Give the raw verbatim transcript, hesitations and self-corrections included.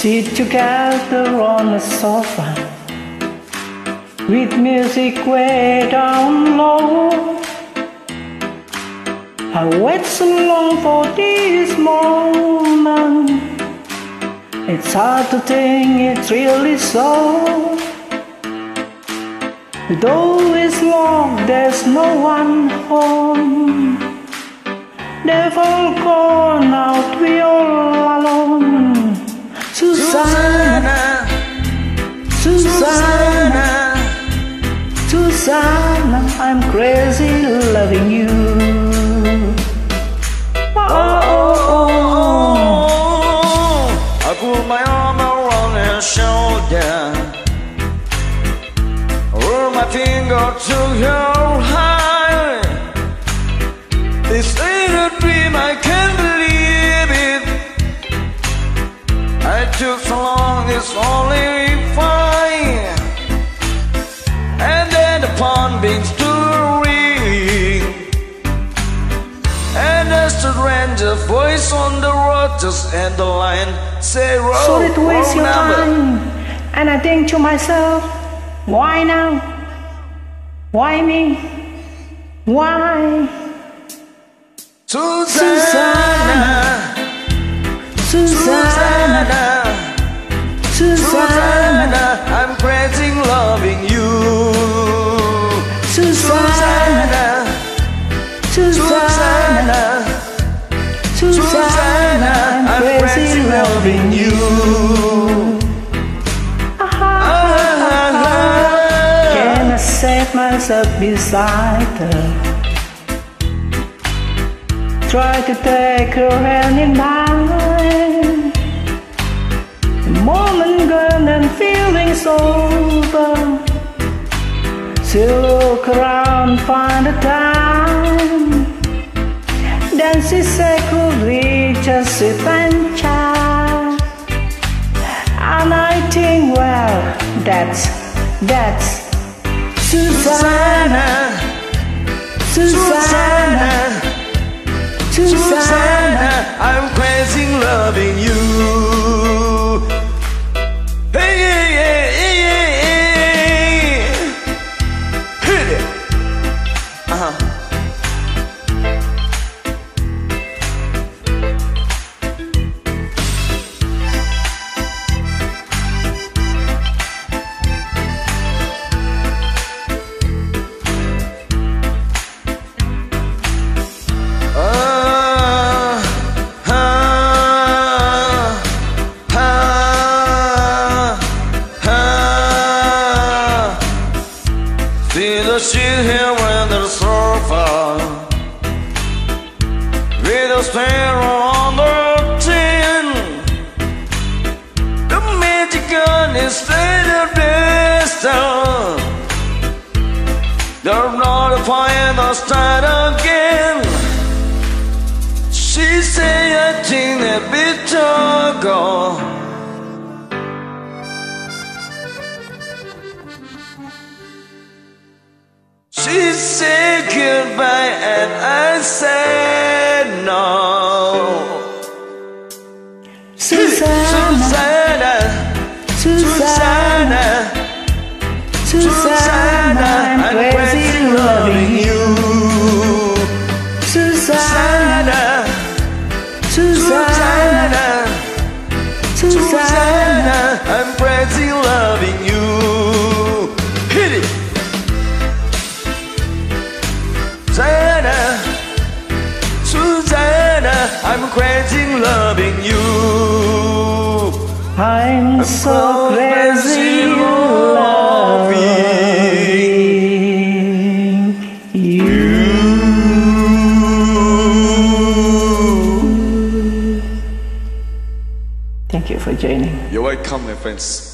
sit together on the sofa with music way down low. I wait so long for this moment. It's hard to think it's really so. The door is locked, there's no one home. They've all gone out, we all alone. Susanna, Susanna, Susanna, I'm crazy loving you. Oh, oh, oh, oh. I put my arm around her shoulder, roll my finger to your heart. This ain't a dream, I can't believe it. I took so long, it's only fine. And then the phone begins to ring, and a stranger voice on the road just end the line. Say roll, sorry to waste your number. time. And I think to myself, why now? Why me? Why? Susanna, Susanna, Susanna, Susanna, I'm crazy loving you. Susanna, Susanna, Susanna, I'm crazy loving you. Can I set myself beside her? Try to take her hand in mine. The moment gone and feeling sober, she'll look around, find a time. Then she said, could we just sit and chat? And I think, well, that's, that's Susanna, Susanna, Susanna, I'm crazy loving you. Hey, hey, hey, hey, hey, hey. Hit it. Uh-huh. See the shit here on the sofa, with a sparrow on the tin. The magic gun is straight up down. They're not a fire, they'll start again. She say I think that bit ago. She said goodbye and I said no. Susanna, Susanna, Susanna, Susanna, I'm crazy loving you. Susanna, Susanna, Susanna, Susanna, I'm crazy loving you. Hit it. Susanna, Susanna, I'm crazy loving you. I'm so crazy loving you. Thank you for joining. You're welcome, my friends.